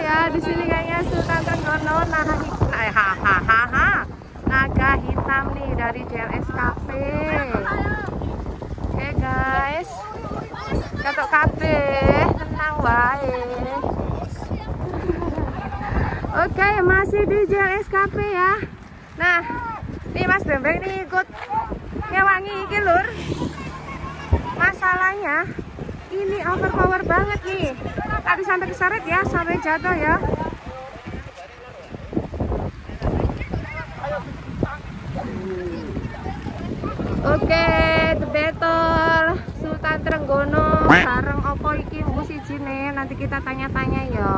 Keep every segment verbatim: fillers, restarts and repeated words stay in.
ya. Di sini kayaknya Sultan Trenggono naga hitam, eh, hahaha, naga hitam nih dari J L S Cafe. Oke guys, katok kafe tenang wae. Oke, masih di J L S Cafe ya. Nah, nih Mas Bembeng nih ikut ngewangi iki lur. Masalahnya ini overpower banget nih. Tadi sampai keseret ya, sampai jatuh ya. Oke, The Battle Sultan Trenggono bareng opo iki mbuh siji nih. Nanti kita tanya-tanya ya.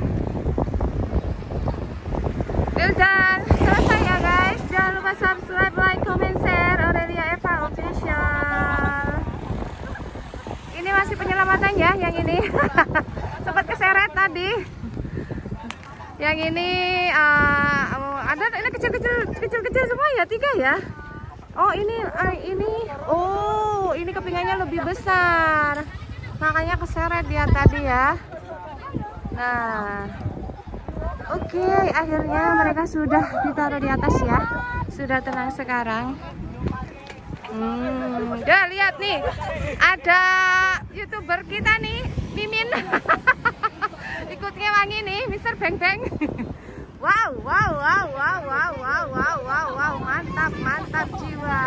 Dan selesai ya guys. Jangan lupa subscribe, like, comment, share Aurelia Eva Official. Ini masih penyelamatan ya yang ini. Sempat keseret tadi. Yang ini uh, ada ini kecil-kecil kecil-kecil semua ya, tiga ya. Oh, ini uh, ini oh, ini kepingannya lebih besar. Makanya keseret dia tadi ya. Nah, oke, okay, akhirnya mereka sudah ditaruh di atas ya. Sudah tenang sekarang. Hmm, udah lihat nih. Ada YouTuber kita nih, Mimin. Ikut ngewangi nih, Mister Beng Beng. Wow, wow, wow, wow, wow, wow, wow, wow, wow, mantap, mantap jiwa.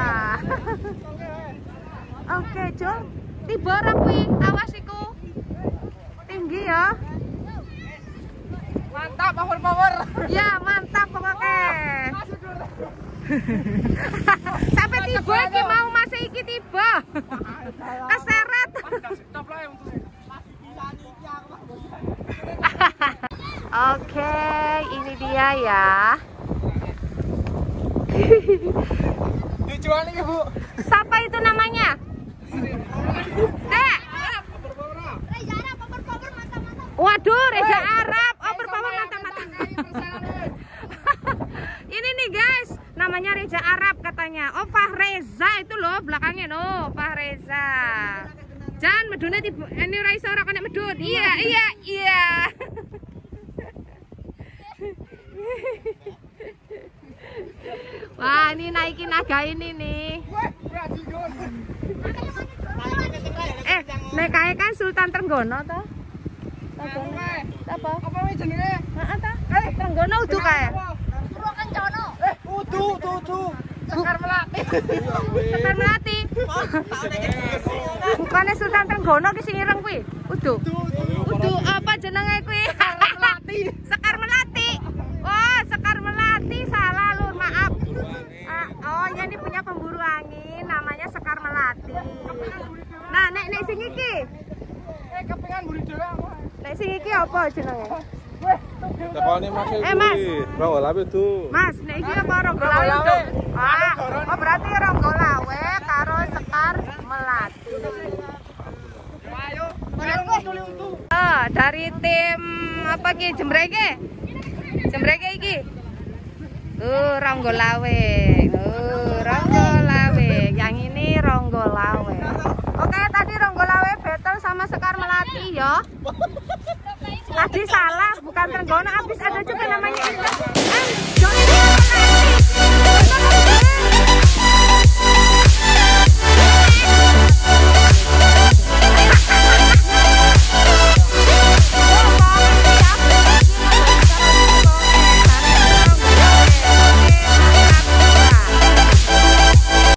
Oke, okay, Jol. Tiba orang kuwi, awas iku. Tinggi ya. Mantap, power power. Ya mantap pokoknya. Sampai tiba iki mau masih iki tiba. Keseret. Oke, ini dia ya. Dijual nih Bu. Siapa itu namanya? Dek. Waduh, Reza Arab. Overpower mantap-mantap. Ini nih guys, namanya Reza Arab katanya. Oh, Pak Reza itu loh belakangnya no, Pak Reza. Jangan medune tiba ini ra iso ora kena medut. Iya, iya, iya. Wah, ini naikin naga ini nih. Eh, nek kae kan Sultan Trenggono toh? Apa? Apa wis jenenge? Heeh ta? Eh, Trenggono udu kae. Pura Kencana. Eh, udu, udu. Sekar Melati. Sekar Melati. Bukannya Sultan Trenggono ki sing ireng kuwi? Udu. Udu apa jenenge kuwi? Melati. Sekar Melati. Oh, Sekar Melati salah lur, maaf. Uh, oh, ya ini punya pemburu angin namanya Sekar Melati. Nah, nek nek sing iki. Eh, kepingan mburi dhewe aku. Nek sing iki apa jenenge? Tekone Mas iki. Eh, Mas. Ronggolawe itu. Mas, nek iki apa Ronggolawe? Ah, oh berarti Ronggolawe karo Sekar Melati. Ayo, bareng utu. Ah, dari tim apa ki Jembrege? Jembrege iki. Uh, Ronggolawe. Uh, Ronggolawe. Yang ini Ronggolawe. Oke, tadi Ronggolawe battle sama Sekar Melati ya. Tadi salah, bukan Trenggono, habis ada juga namanya itu. Eh,